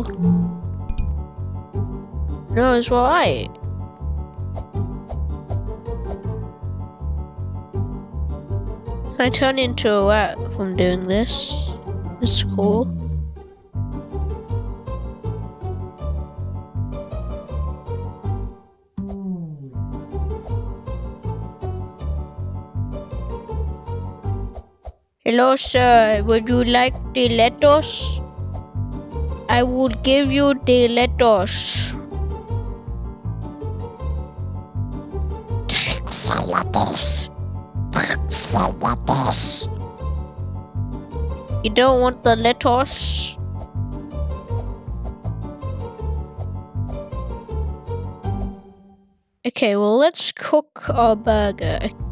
No, it's right. I turn into a rat from doing this. It's cool. Hello, sir. Would you like the lettuce? I would give you the lettuce. Take the lettuce. Take the lettuce. You don't want the lettuce? Okay, well, let's cook our burger.